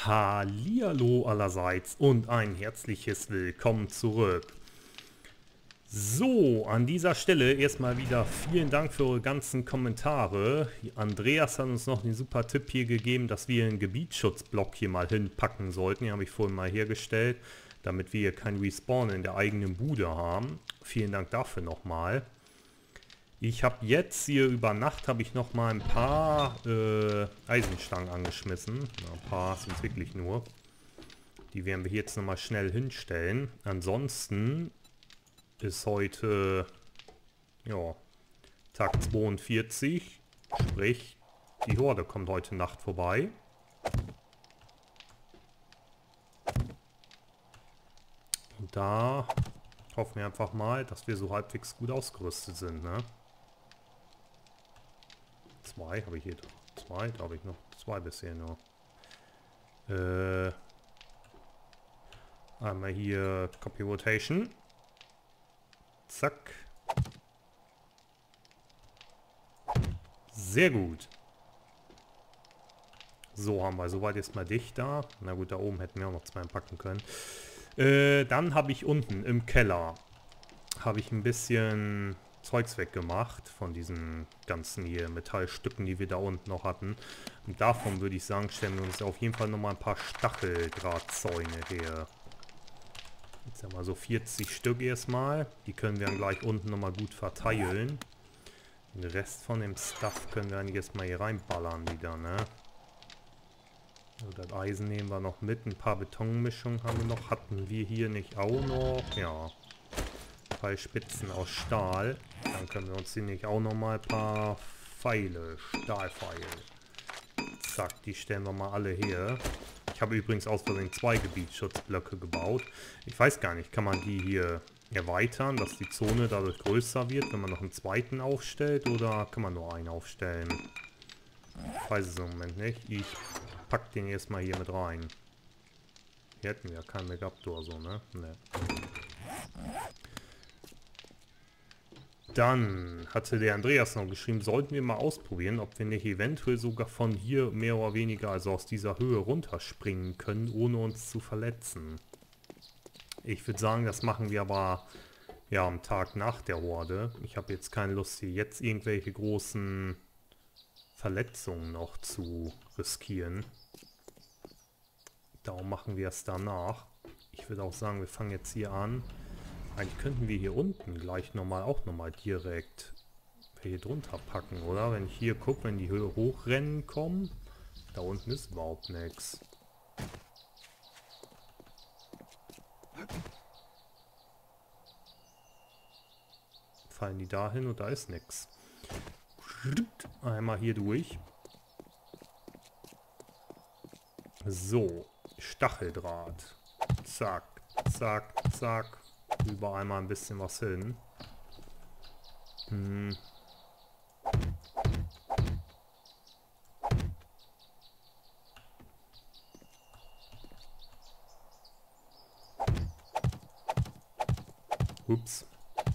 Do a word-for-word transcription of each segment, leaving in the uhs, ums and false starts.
Hallihallo allerseits und ein herzliches Willkommen zurück. So, an dieser Stelle erstmal wieder vielen Dank für eure ganzen Kommentare. Andreas hat uns noch den super Tipp hier gegeben, dass wir einen Gebietsschutzblock hier mal hinpacken sollten. Den habe ich vorhin mal hergestellt, damit wir hier kein Respawn in der eigenen Bude haben. Vielen Dank dafür nochmal. Ich habe jetzt hier über Nacht habe ich noch mal ein paar äh, Eisenstangen angeschmissen. Ja, ein paar sind wirklich nur. Die werden wir jetzt noch mal schnell hinstellen. Ansonsten ist heute ja, Tag zweiundvierzig. Sprich, die Horde kommt heute Nacht vorbei. Und da hoffen wir einfach mal, dass wir so halbwegs gut ausgerüstet sind, ne? Zwei habe ich hier. Zwei, da habe ich noch zwei bisher nur. Äh, einmal hier Copy Rotation. Zack. Sehr gut. So, haben wir soweit jetzt mal dicht da. Na gut, da oben hätten wir auch noch zwei packen können. Äh, dann habe ich unten im Keller habe ich ein bisschen Zeugs weggemacht von diesen ganzen hier Metallstücken, die wir da unten noch hatten. Und davon würde ich sagen, stellen wir uns auf jeden Fall nochmal ein paar Stacheldrahtzäune her. Jetzt haben wir so vierzig Stück erstmal. Die können wir dann gleich unten nochmal gut verteilen. Den Rest von dem Stuff können wir dann jetzt mal hier reinballern wieder, ne? So, das Eisen nehmen wir noch mit. Ein paar Betonmischungen haben wir noch. Hatten wir hier nicht auch noch? Ja. Zwei Spitzen aus Stahl. Dann können wir uns hier nicht auch noch mal ein paar Pfeile, Stahlpfeile. Zack, die stellen wir mal alle her. Ich habe übrigens aus Versehen zwei Gebietsschutzblöcke gebaut. Ich weiß gar nicht, kann man die hier erweitern, dass die Zone dadurch größer wird, wenn man noch einen zweiten aufstellt, oder kann man nur einen aufstellen? Ich weiß es im Moment nicht. Ich pack den erstmal hier mit rein. Hier hätten wir ja keinen mehr gehabt oder so, ne? Ne. Dann hatte der Andreas noch geschrieben, sollten wir mal ausprobieren, ob wir nicht eventuell sogar von hier mehr oder weniger, also aus dieser Höhe runterspringen können, ohne uns zu verletzen. Ich würde sagen, das machen wir aber ja am Tag nach der Horde. Ich habe jetzt keine Lust, hier jetzt irgendwelche großen Verletzungen noch zu riskieren. Darum machen wir es danach. Ich würde auch sagen, wir fangen jetzt hier an. Eigentlich könnten wir hier unten gleich nochmal auch nochmal direkt hier drunter packen, oder? Wenn ich hier gucke, wenn die Höhe hochrennen kommen, da unten ist überhaupt nichts. Fallen die da hin und da ist nichts. Einmal hier durch. So, Stacheldraht. Zack, zack, zack. Überall mal ein bisschen was hin. Hm. Ups.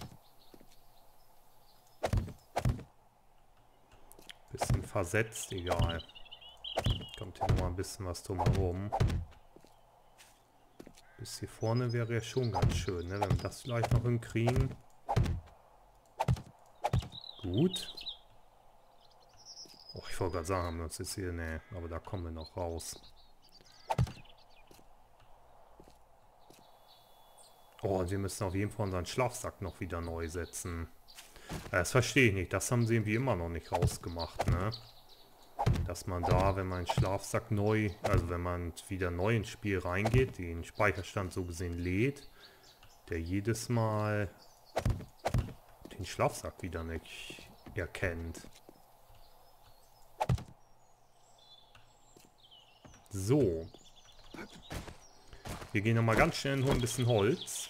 Bisschen versetzt, egal. Kommt hier nochmal ein bisschen was drumherum. Bis hier vorne wäre ja schon ganz schön, ne? Wenn wir das vielleicht noch hinkriegen. Gut. Oh, ich wollte gerade sagen, haben wir uns jetzt hier... Ne, aber da kommen wir noch raus. Oh, und wir müssen auf jeden Fall unseren Schlafsack noch wieder neu setzen. Das verstehe ich nicht. Das haben sie irgendwie immer noch nicht rausgemacht, ne? Dass man da, wenn man einen Schlafsack neu, also wenn man wieder neu ins Spiel reingeht, den Speicherstand so gesehen lädt, der jedes Mal den Schlafsack wieder nicht erkennt. So. Wir gehen nochmal ganz schnell und holen ein bisschen Holz.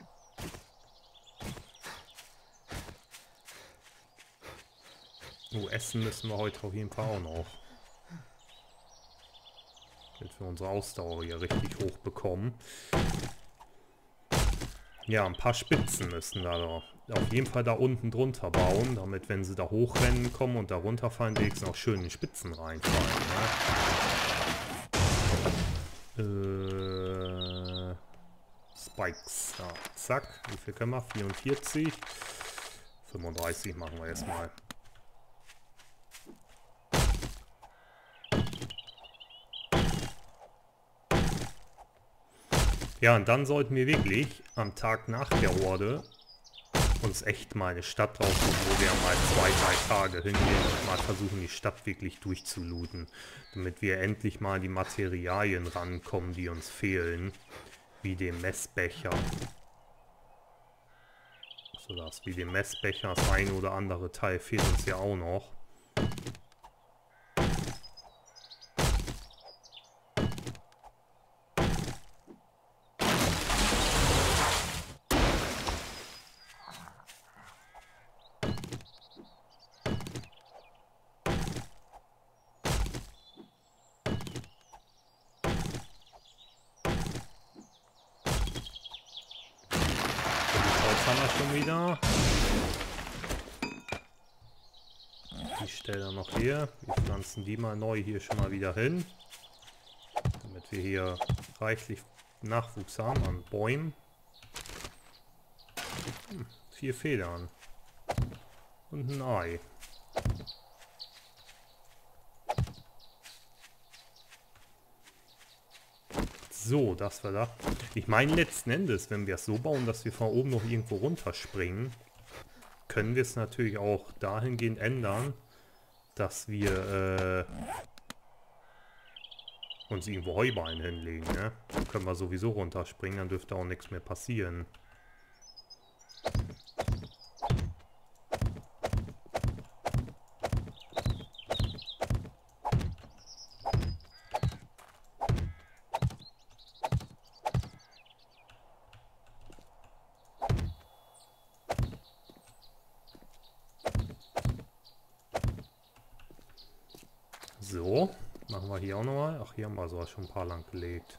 Oh, essen müssen wir heute auf jeden Fall auch noch. Damit wir unsere Ausdauer hier richtig hoch bekommen. Ja, ein paar Spitzen müssen wir da auf jeden Fall da unten drunter bauen, damit, wenn sie da hochrennen kommen und da runterfallen, wenigstens auch schön in Spitzen reinfallen. Ne? Äh, Spikes. Ja, zack. Wie viel können wir? vierundvierzig. fünfunddreißig machen wir jetzt mal. Ja, und dann sollten wir wirklich am Tag nach der Horde uns echt mal eine Stadt raussuchen, wo wir mal zwei, drei Tage hingehen und mal versuchen, die Stadt wirklich durchzulooten. Damit wir endlich mal die Materialien rankommen, die uns fehlen. Wie den Messbecher. So das, wie den Messbecher, das ein oder andere Teil fehlt uns ja auch noch. Haben wir schon wieder. Die stellen wir noch hier. Wir pflanzen die mal neu hier schon mal wieder hin. Damit wir hier reichlich Nachwuchs haben an Bäumen. Hm, vier Federn. Und ein Ei. So, das war da. Ich meine letzten Endes, wenn wir es so bauen, dass wir von oben noch irgendwo runterspringen, können wir es natürlich auch dahingehend ändern, dass wir äh, uns irgendwo Heuballen hinlegen. Ne? Dann können wir sowieso runterspringen, dann dürfte auch nichts mehr passieren. So, machen wir hier auch nochmal. Ach, hier haben wir sowas schon ein paar lang gelegt.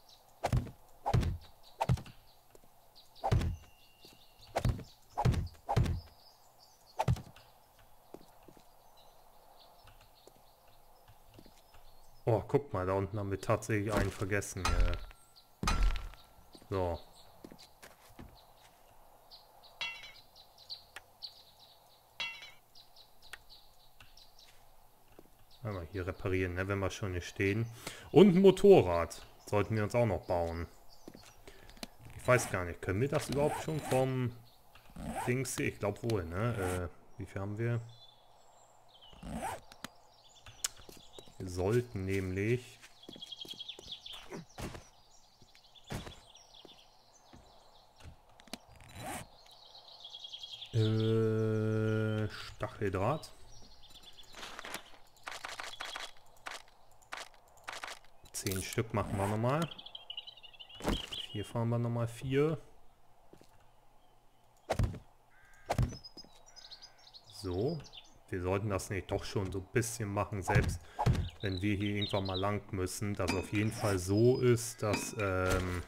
Oh, guck mal, da unten haben wir tatsächlich einen vergessen. Äh. So. Einmal hier reparieren, ne, wenn wir schon hier stehen. Und ein Motorrad sollten wir uns auch noch bauen. Ich weiß gar nicht, können wir das überhaupt schon vom Dings hier? Ich glaube wohl, ne? Äh, wie viel haben wir? Wir sollten nämlich... Äh, Stacheldraht. Zehn Stück machen wir nochmal. Hier fahren wir nochmal vier. So. Wir sollten das nicht doch schon so ein bisschen machen, selbst wenn wir hier irgendwann mal lang müssen, dass auf jeden Fall so ist, dass ähm,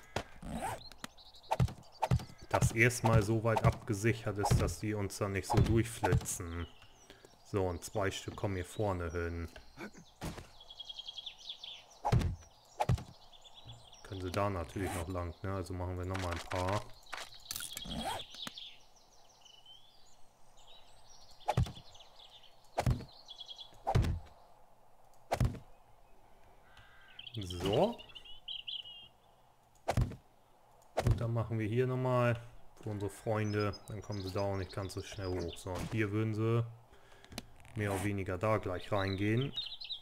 das erstmal so weit abgesichert ist, dass die uns dann nicht so durchflitzen. So, und zwei Stück kommen hier vorne hin. Können sie da natürlich noch lang, ne? Also machen wir nochmal ein paar. So. Und dann machen wir hier nochmal für unsere Freunde. Dann kommen sie da auch nicht ganz so schnell hoch. So, und hier würden sie mehr oder weniger da gleich reingehen.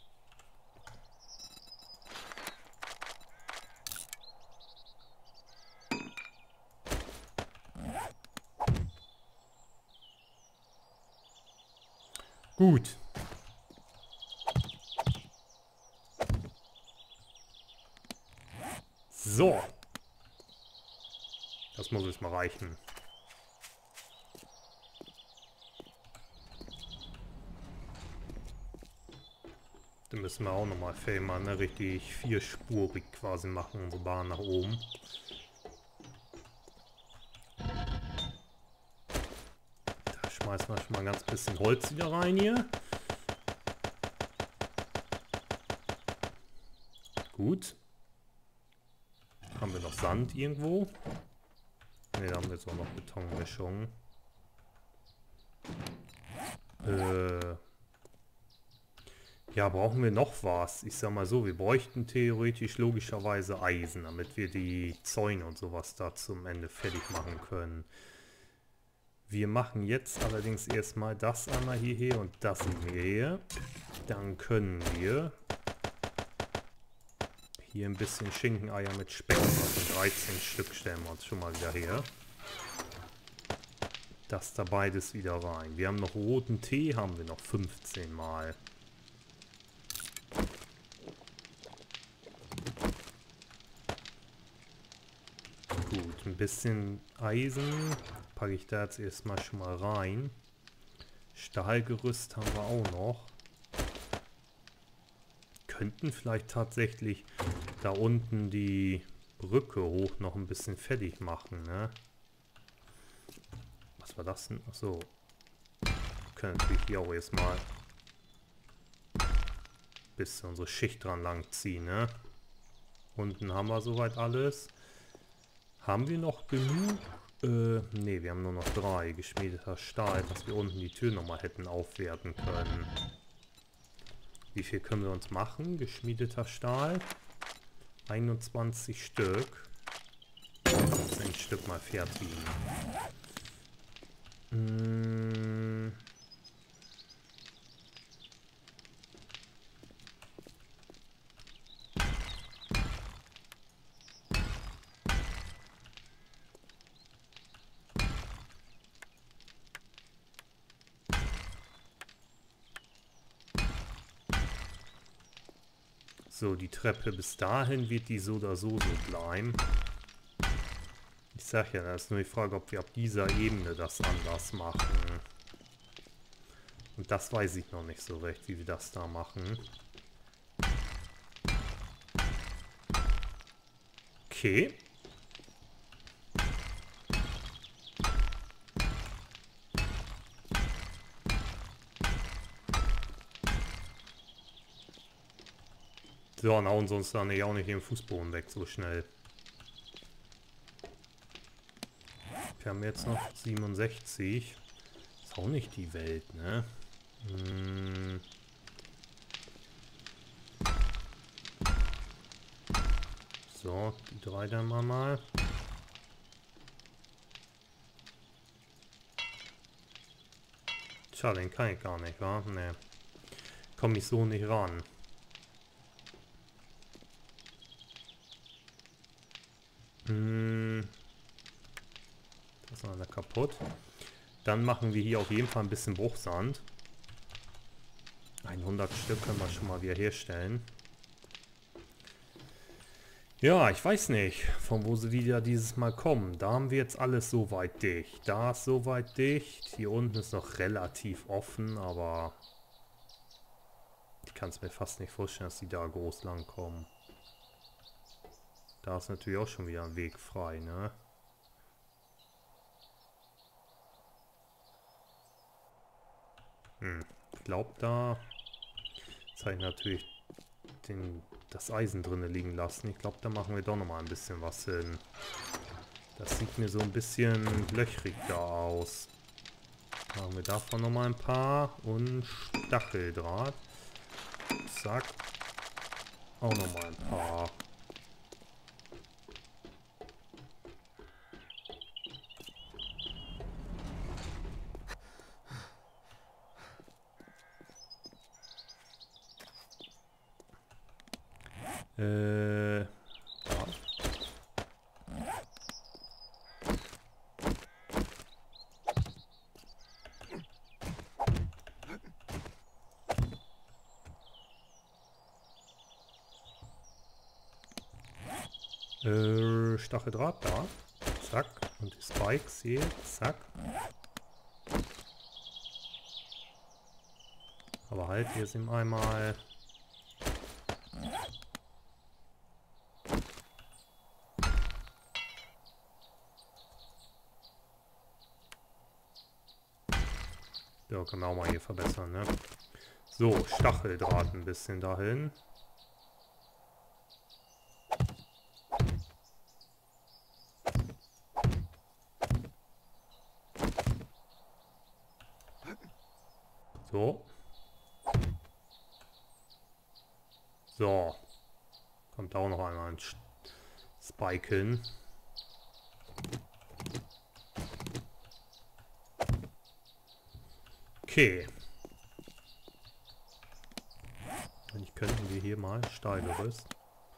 Gut. So. Das muss jetzt mal reichen. Dann müssen wir auch nochmal filmen, ne? Richtig vierspurig quasi machen, unsere Bahn nach oben. Da schmeißen wir schon mal ein ganz bisschen Holz wieder rein hier. Gut. Haben wir noch Sand irgendwo? Ne, da haben wir jetzt auch noch Betonmischung. Äh... Ja, brauchen wir noch was? Ich sag mal so, wir bräuchten theoretisch logischerweise Eisen, damit wir die Zäune und sowas da zum Ende fertig machen können. Wir machen jetzt allerdings erstmal das einmal hierher und das hierher. Dann können wir hier ein bisschen Schinkeneier mit Speck machen. dreizehn Stück stellen wir uns schon mal wieder her. Das da beides wieder rein. Wir haben noch roten Tee, haben wir noch fünfzehn Mal. Gut, ein bisschen Eisen packe ich da jetzt erstmal schon mal rein. Stahlgerüst haben wir auch noch. Könnten vielleicht tatsächlich da unten die Brücke hoch noch ein bisschen fertig machen, ne? Was war das denn? Achso. Wir können natürlich hier auch erstmal bis unsere Schicht dran lang ziehen, ne? Unten haben wir soweit alles. Haben wir noch genug? Äh, ne, wir haben nur noch drei. Geschmiedeter Stahl, dass wir unten die Tür nochmal hätten aufwerten können. Wie viel können wir uns machen? Geschmiedeter Stahl. einundzwanzig Stück. Ein Stück mal fertigen. Hm. So, die Treppe bis dahin wird die so oder so so bleiben. Ich sag ja, das ist nur die Frage, ob wir ab dieser Ebene das anders machen. Und das weiß ich noch nicht so recht, wie wir das da machen. Okay. So, na und sonst dann auch nicht den Fußboden weg so schnell. Wir haben jetzt noch siebenundsechzig. Ist auch nicht die Welt, ne? Hm. So, die drei dann mal mal. Tja, den kann ich gar nicht, wa? Ne. Komme ich so nicht ran. Hm. Das ist einer kaputt. Dann machen wir hier auf jeden Fall ein bisschen Bruchsand. hundert Stück können wir schon mal wieder herstellen. Ja, ich weiß nicht, von wo sie wieder dieses Mal kommen. Da haben wir jetzt alles soweit dicht. Da ist soweit dicht. Hier unten ist noch relativ offen, aber ich kann es mir fast nicht vorstellen, dass die da groß lang kommen. Da ist natürlich auch schon wieder ein Weg frei, ne? Hm, ich glaube da... Jetzt habe ich natürlich den, das Eisen drinne liegen lassen. Ich glaube, da machen wir doch nochmal ein bisschen was hin. Das sieht mir so ein bisschen löchrig da aus. Machen wir davon nochmal ein paar. Und Stacheldraht. Zack. Auch nochmal ein paar. Äh, da. Äh, Stacheldraht da. Zack. Und die Spikes hier. Zack. Aber halt, hier sind einmal... Ja, können wir auch mal hier verbessern, ne? So, Stacheldraht ein bisschen dahin. So. So. Kommt auch noch einmal ein Spike hin. Okay. Eigentlich könnten wir hier mal Stahlgerüst.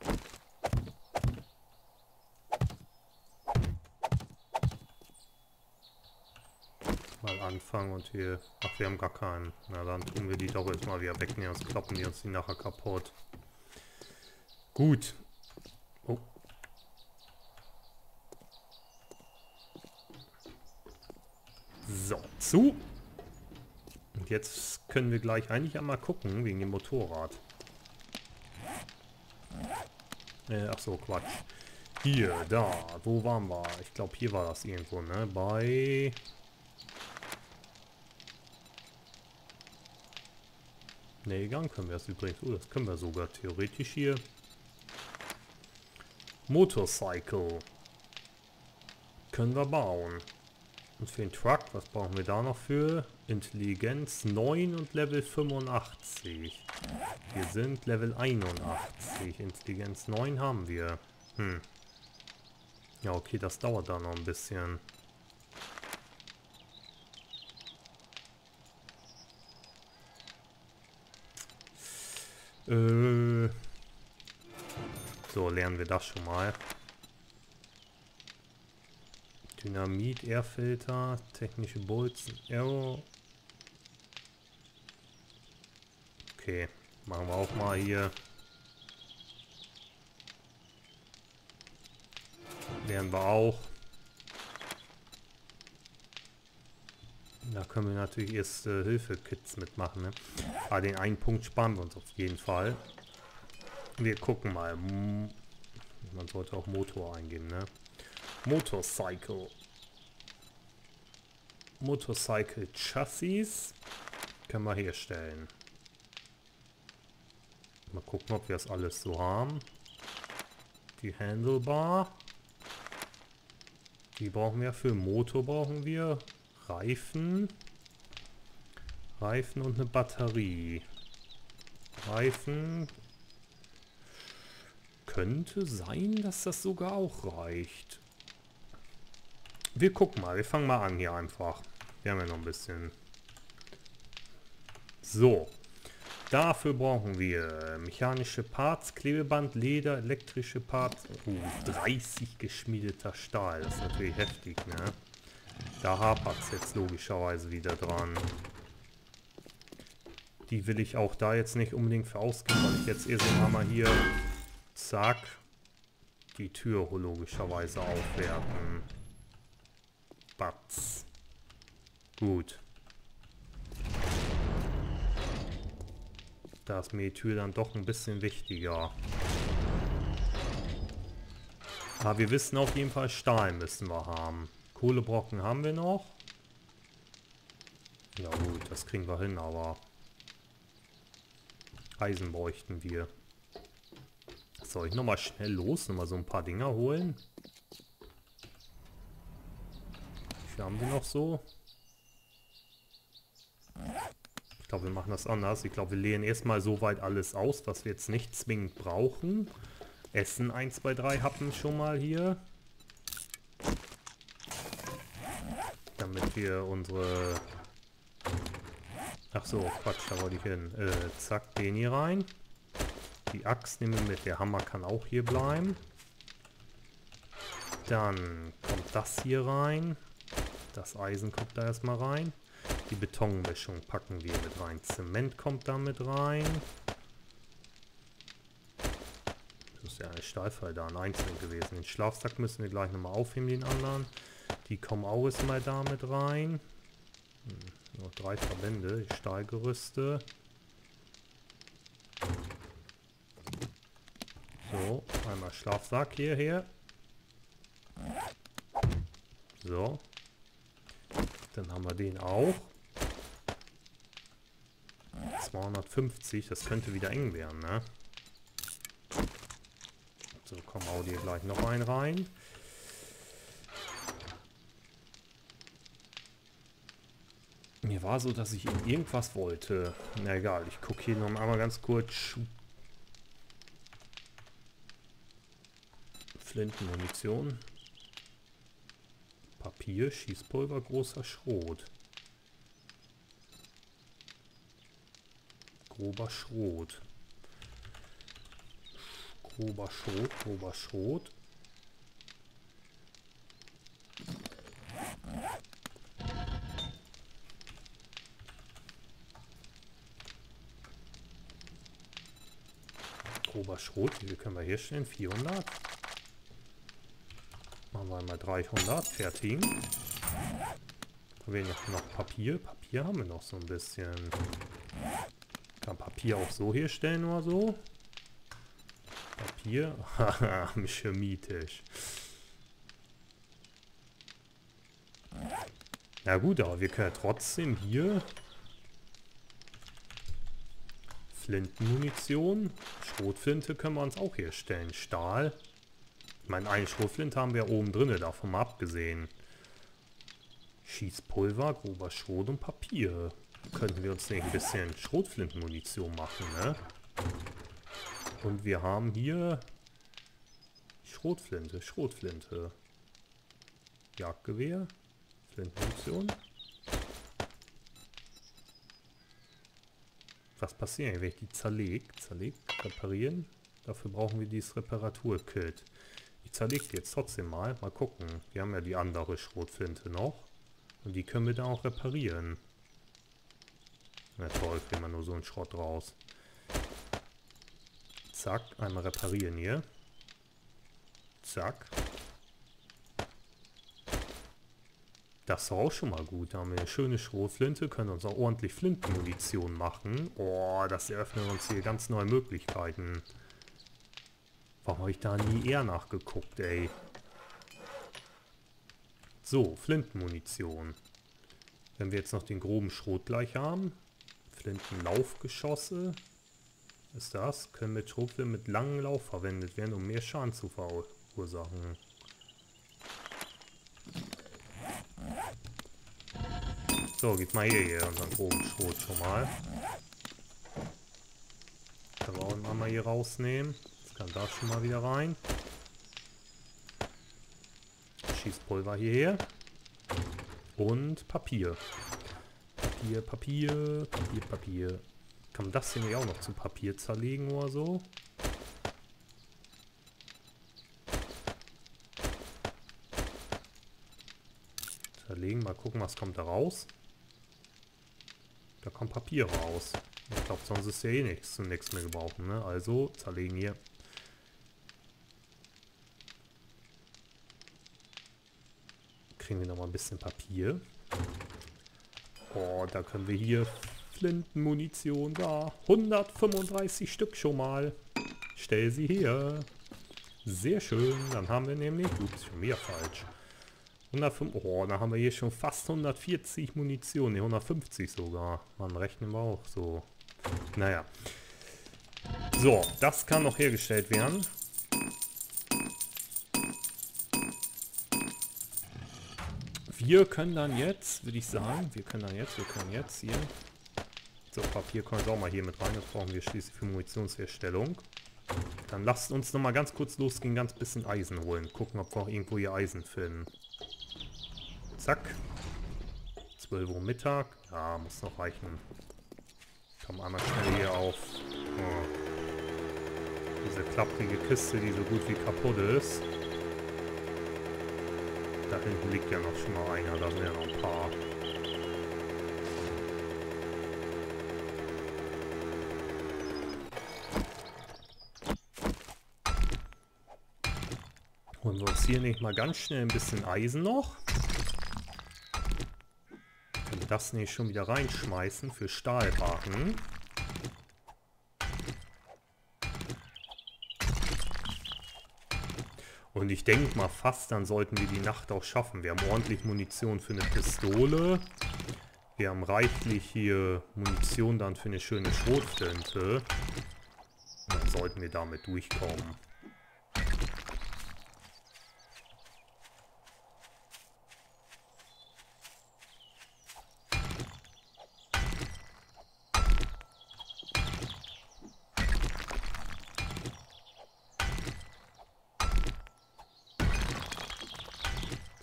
Mal anfangen und hier... Ach, wir haben gar keinen. Na, dann tun wir die doch jetzt mal wieder wegnehmen, sonst kloppen die uns die nachher kaputt. Gut. Oh. So, zu. Und jetzt können wir gleich eigentlich einmal gucken, wegen dem Motorrad. Äh, ach so, Quatsch. Hier, da, wo waren wir? Ich glaube, hier war das irgendwo, ne? Bei... Ne, Gang können wir das übrigens. Oh, das können wir sogar theoretisch hier. Motorcycle. Können wir bauen. Und für den Truck, was brauchen wir da noch für? Intelligenz neun und Level fünfundachtzig. Wir sind Level einundachtzig. Intelligenz neun haben wir. Hm. Ja, okay, das dauert da noch ein bisschen. Äh. So, lernen wir das schon mal. Dynamit, Airfilter, technische Bolzen, Aero. Okay, machen wir auch mal hier. Lernen wir auch. Da können wir natürlich erst äh, Hilfe-Kits mitmachen. Ne? Aber den einen Punkt sparen wir uns auf jeden Fall. Wir gucken mal. Man sollte auch Motor eingeben, ne? Motorcycle. Motorcycle Chassis können wir herstellen. Mal gucken, ob wir das alles so haben. Die Handlebar. Die brauchen wir für Motor, brauchen wir Reifen. Reifen und eine Batterie. Reifen. Könnte sein, dass das sogar auch reicht. Wir gucken mal, wir fangen mal an hier einfach. Wir haben ja noch ein bisschen. So. Dafür brauchen wir mechanische Parts, Klebeband, Leder, elektrische Parts. Oh, dreißig geschmiedeter Stahl. Das ist natürlich heftig, ne? Da hapert es jetzt logischerweise wieder dran. Die will ich auch da jetzt nicht unbedingt für ausgeben, weil ich jetzt erst einmal hier, zack, die Tür logischerweise aufwerten. Batz. Gut. Da ist mir die Tür dann doch ein bisschen wichtiger. Aber wir wissen auf jeden Fall, Stahl müssen wir haben. Kohlebrocken haben wir noch. Ja gut, das kriegen wir hin, aber Eisen bräuchten wir. Soll ich nochmal schnell los, nochmal so ein paar Dinger holen? Wie viel haben wir noch so? Ich glaube, wir machen das anders. Ich glaube, wir leeren erstmal so weit alles aus, was wir jetzt nicht zwingend brauchen. Essen eins, zwei, drei Happen schon mal hier. Damit wir unsere... Ach so, Quatsch, da wollte ich hin. Äh, zack, den hier rein. Die Axt nehmen wir mit. Der Hammer kann auch hier bleiben. Dann kommt das hier rein. Das Eisen kommt da erstmal rein. Die Betonmischung packen wir mit rein. Zement kommt da mit rein. Das ist ja ein Stahlfall da, ein einzeln gewesen. Den Schlafsack müssen wir gleich nochmal aufheben, den anderen. Die kommen auch erstmal da mit rein. Hm, nur drei Verbände, die Stahlgerüste. So, einmal Schlafsack hierher. So. Dann haben wir den auch. zweihundertfünfzig, das könnte wieder eng werden, ne? So, komm, hau dir gleich noch einen rein. Mir war so, dass ich ihm irgendwas wollte. Na egal, ich gucke hier noch einmal ganz kurz. Flintenmunition. Papier, Schießpulver, großer Schrot. Grober Schrot. Grober Schrot, grober Schrot. Grober Schrot, wie viel können wir herstellen? vierhundert. Machen wir mal dreihundert. Fertigen. Haben wir noch, noch Papier? Papier haben wir noch so ein bisschen. Kann Papier auch so herstellen oder so? Papier? Haha, chemietisch. Na gut, aber wir können ja trotzdem hier Flintenmunition. Schrotflinte können wir uns auch herstellen. Stahl. Ich meine, eine Schrotflinte haben wir oben drin, davon mal abgesehen. Schießpulver, grober Schrot und Papier. Könnten wir uns nicht ein bisschen Schrotflintenmunition machen, ne? Und wir haben hier Schrotflinte, Schrotflinte. Jagdgewehr, Flintenmunition. Was passiert, wenn ich die zerlege? Zerlegt, reparieren. Dafür brauchen wir dieses Reparaturkit. Ich zerlege die jetzt trotzdem mal. Mal gucken. Wir haben ja die andere Schrotflinte noch. Und die können wir da auch reparieren. Na toll, kriegen wir nur so einen Schrott raus. Zack, einmal reparieren hier. Zack. Das ist auch schon mal gut. Da haben wir eine schöne Schrotflinte, können uns auch ordentlich Flintenmunition machen. Oh, das eröffnet uns hier ganz neue Möglichkeiten. Warum habe ich da nie eher nachgeguckt, ey? So, Flintenmunition. Wenn wir jetzt noch den groben Schrot gleich haben. Flintenlaufgeschosse. Ist das? Können mit Schrotflinten mit langem Lauf verwendet werden, um mehr Schaden zu verursachen. So, gib mal hier, hier unseren groben Schrot schon mal. Können wir auch mal hier rausnehmen. Das kann da schon mal wieder rein. Schießpulver hierher. Und Papier. Papier, Papier, Papier, Papier. Kann man das hier nicht auch noch zu Papier zerlegen oder so? Zerlegen, mal gucken, was kommt da raus. Da kommt Papier raus. Ich glaube, sonst ist ja eh nichts zu nichts mehr gebrauchen, ne? Also, zerlegen hier. Kriegen wir noch mal ein bisschen Papier. Oh, da können wir hier Flintenmunition da. hundertfünfunddreißig Stück schon mal. Stell sie her. Sehr schön. Dann haben wir nämlich... Ups, schon wieder falsch. hundertfünf, oh, da haben wir hier schon fast hundertvierzig Munition. Ne, hundertfünfzig sogar. Man rechnen wir auch so. Naja. So, das kann noch hergestellt werden. Wir können dann jetzt, würde ich sagen, wir können dann jetzt, wir können jetzt hier... So, Papier kommt auch mal hier mit rein. Das brauchen wir schließlich für Munitionsherstellung. Dann lasst uns noch mal ganz kurz losgehen, ganz bisschen Eisen holen. Gucken, ob wir auch irgendwo hier Eisen finden. Zack. zwölf Uhr Mittag. Ja, muss noch reichen. Komm einmal schnell hier auf. Oh. Diese klapprige Kiste, die so gut wie kaputt ist. Da hinten liegt ja noch schon mal einer. Da sind ja noch ein paar. Holen wir uns hier nicht mal ganz schnell ein bisschen Eisen noch. Können wir das nicht schon wieder reinschmeißen für Stahlbarren. Und ich denke mal fast, dann sollten wir die Nacht auch schaffen. Wir haben ordentlich Munition für eine Pistole. Wir haben reichlich hier Munition dann für eine schöne Schrotflinte. Dann sollten wir damit durchkommen.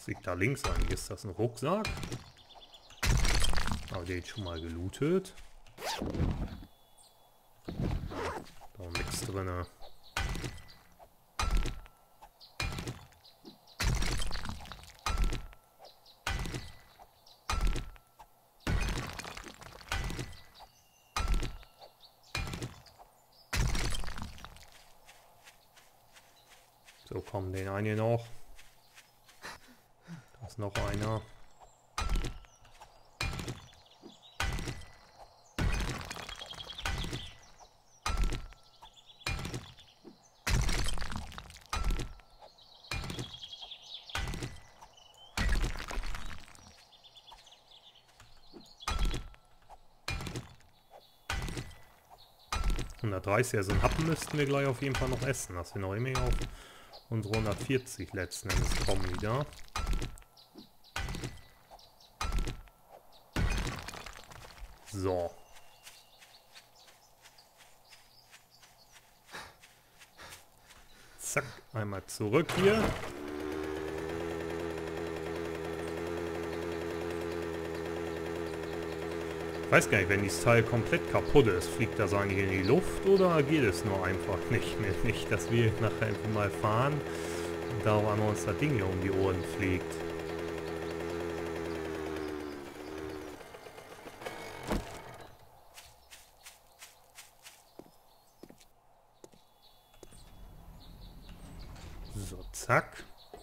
Liegt da links eigentlich? Ist das ein Rucksack? Aber der ist schon mal gelootet. Da ist nichts drin. So, komm, den einen hier noch. Da ist noch einer. hundertdreißig, also einen Happen müssten wir gleich auf jeden Fall noch essen, dass wir noch immer auf unsere hundertvierzig letzten Endes kommen wieder. So. Zack, einmal zurück hier. Ich weiß gar nicht, wenn dieses Teil komplett kaputt ist, fliegt das eigentlich in die Luft oder geht es nur einfach nicht mehr? Nicht, dass wir nachher einfach mal fahren und da auf einmal uns das Ding hier um die Ohren fliegt. So, zack.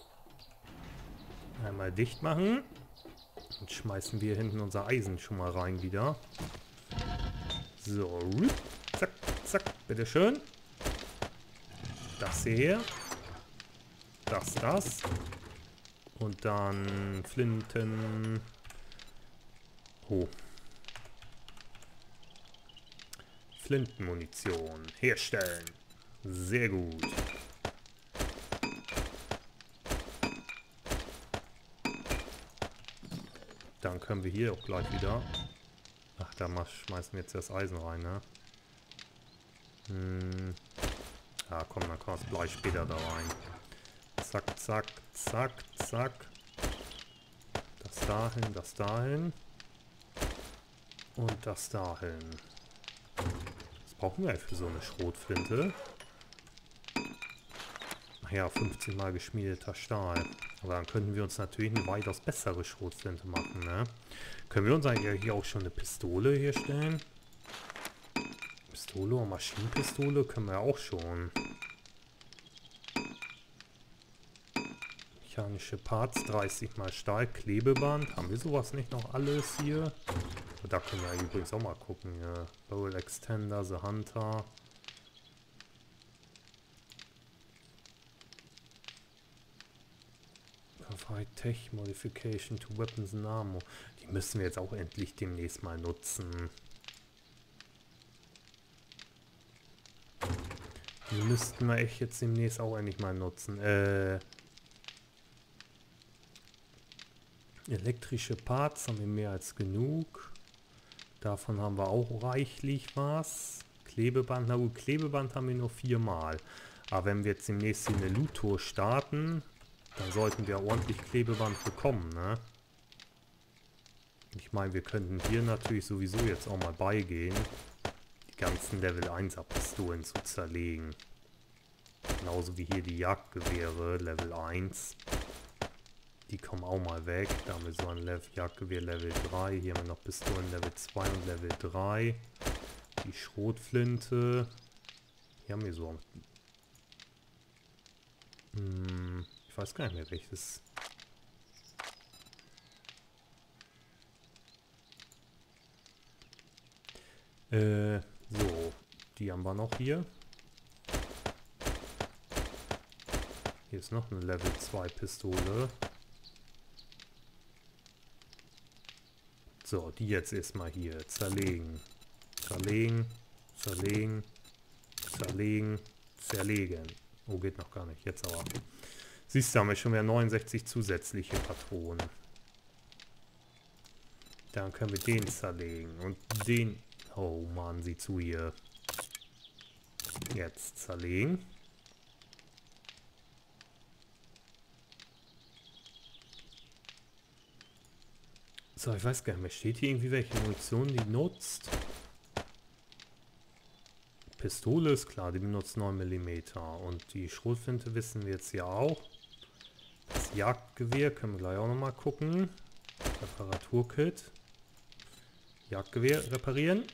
Einmal dicht machen. Und schmeißen wir hinten unser Eisen schon mal rein wieder. So, zack, zack, bitteschön. Das hier. Das, das. Und dann Flinten. Oh. Flintenmunition herstellen. Sehr gut. Dann können wir hier auch gleich wieder... Ach, da schmeißen wir jetzt das Eisen rein, ne? Hm. Ja, komm, dann kommt das Blei später da rein. Zack, zack, zack, zack. Das dahin, das dahin. Und das dahin. Was brauchen wir für so eine Schrotflinte? Ach ja, fünfzehn mal geschmiedeter Stahl. Aber dann könnten wir uns natürlich eine weitaus bessere Schrotflinte machen, ne? Können wir uns eigentlich hier auch schon eine Pistole herstellen? Pistole und Maschinenpistole können wir auch schon. Mechanische Parts, dreißig mal Stahl, Klebeband. Haben wir sowas nicht noch alles hier? Und da können wir übrigens auch mal gucken. Ja. Barrel Extender, The Hunter. Tech Modification to Weapons and Ammo. Die müssen wir jetzt auch endlich demnächst mal nutzen. Die müssten wir echt jetzt demnächst auch endlich mal nutzen. Äh, elektrische Parts haben wir mehr als genug. Davon haben wir auch reichlich was. Klebeband, na gut, Klebeband haben wir nur viermal. Aber wenn wir jetzt demnächst hier eine Loot-Tour starten, dann sollten wir ordentlich Klebeband bekommen, ne? Ich meine, wir könnten hier natürlich sowieso jetzt auch mal beigehen, die ganzen Level einser Pistolen zu zerlegen. Genauso wie hier die Jagdgewehre, Level eins. Die kommen auch mal weg. Da haben wir so ein Level Jagdgewehr Level drei. Hier haben wir noch Pistolen Level zwei und Level drei. Die Schrotflinte. Hier haben wir so... Hm... Ich weiß gar nicht mehr welches. Äh, so. Die haben wir noch hier. Hier ist noch eine Level zwei Pistole. So, die jetzt erstmal hier zerlegen. Zerlegen, zerlegen, zerlegen, zerlegen. Oh, geht noch gar nicht. Jetzt aber. Siehst du, haben wir schon wieder neunundsechzig zusätzliche Patronen. Dann können wir den zerlegen. Und den... Oh Mann, sieh zu hier. Jetzt zerlegen. So, ich weiß gar nicht mehr. Steht hier irgendwie, welche Munition die nutzt? Pistole ist klar, die benutzt neun Millimeter. Und die Schrotflinte wissen wir jetzt ja auch. Das Jagdgewehr können wir gleich auch nochmal gucken. Reparaturkit. Jagdgewehr reparieren.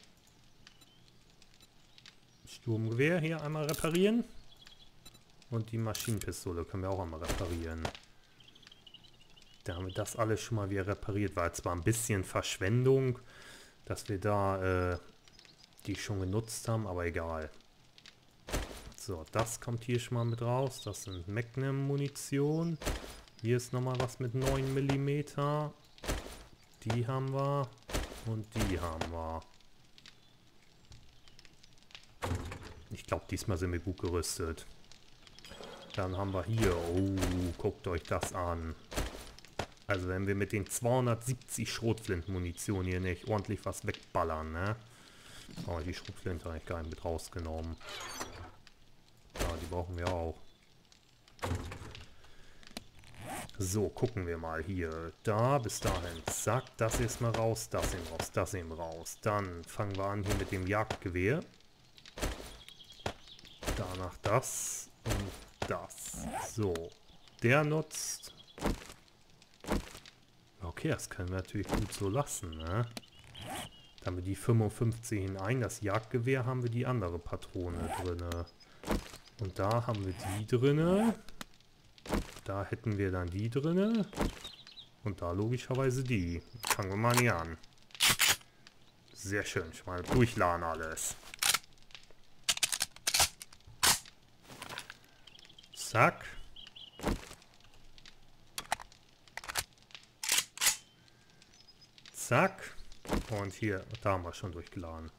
Sturmgewehr hier einmal reparieren. Und die Maschinenpistole können wir auch einmal reparieren. Da haben wir das alles schon mal wieder repariert. War zwar ein bisschen Verschwendung, dass wir da äh, die schon genutzt haben, aber egal. So, das kommt hier schon mal mit raus. Das sind Magnum-Munition. Hier ist nochmal was mit neun Millimeter. Die haben wir. Und die haben wir. Ich glaube, diesmal sind wir gut gerüstet. Dann haben wir hier. Oh, guckt euch das an. Also wenn wir mit den zweihundertsiebzig Schrotflintenmunition hier nicht ordentlich was wegballern, ne? Oh, die Schrotflinte habe ich gar nicht mit rausgenommen. Ja, die brauchen wir auch. So, gucken wir mal hier. Da, bis dahin. Zack, das ist mal raus, das eben raus, das eben raus. Dann fangen wir an hier mit dem Jagdgewehr. Danach das und das. So, der nutzt... Okay, das können wir natürlich gut so lassen, ne? Da haben wir die fünfundfünfzig hinein. Das Jagdgewehr haben wir die andere Patrone drinne. Und da haben wir die drinne. Da hätten wir dann die drinne. Und da logischerweise die. Fangen wir mal hier an. Sehr schön. Schon mal durchladen alles. Zack. Zack. Und hier, da haben wir schon durchgeladen.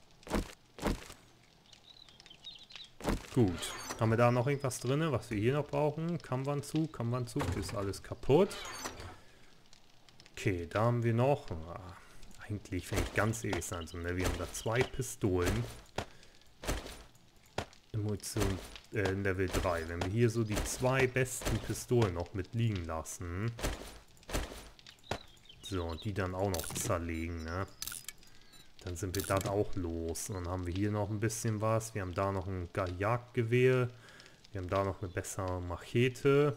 Gut. Haben wir da noch irgendwas drin, was wir hier noch brauchen? Kammwandenzug, Kammwandenzug, ist alles kaputt. Okay, da haben wir noch... Ah, eigentlich, wenn ich ganz ehrlich sein soll, ne, wir haben da zwei Pistolen. Munition äh, Level drei. Wenn wir hier so die zwei besten Pistolen noch mit liegen lassen... So, und die dann auch noch zerlegen, ne? Dann sind wir dann auch los. Und dann haben wir hier noch ein bisschen was. Wir haben da noch ein Jagdgewehr. Wir haben da noch eine bessere Machete.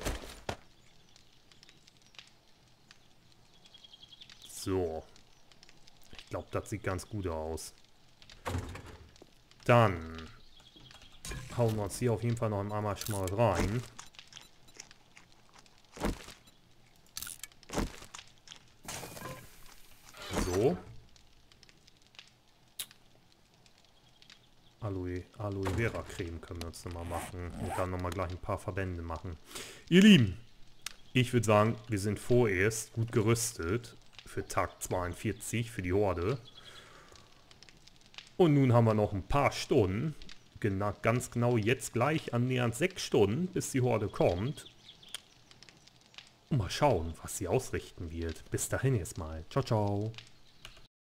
So. Ich glaube, das sieht ganz gut aus. Dann hauen wir uns hier auf jeden Fall noch einmal schon mal rein. So. Aloe, Aloe Vera Creme können wir uns nochmal machen. Und dann nochmal gleich ein paar Verbände machen. Ihr Lieben, ich würde sagen, wir sind vorerst gut gerüstet für Tag zweiundvierzig, für die Horde. Und nun haben wir noch ein paar Stunden, genau, ganz genau jetzt gleich annähernd sechs Stunden, bis die Horde kommt. Und mal schauen, was sie ausrichten wird. Bis dahin jetzt mal. Ciao, ciao.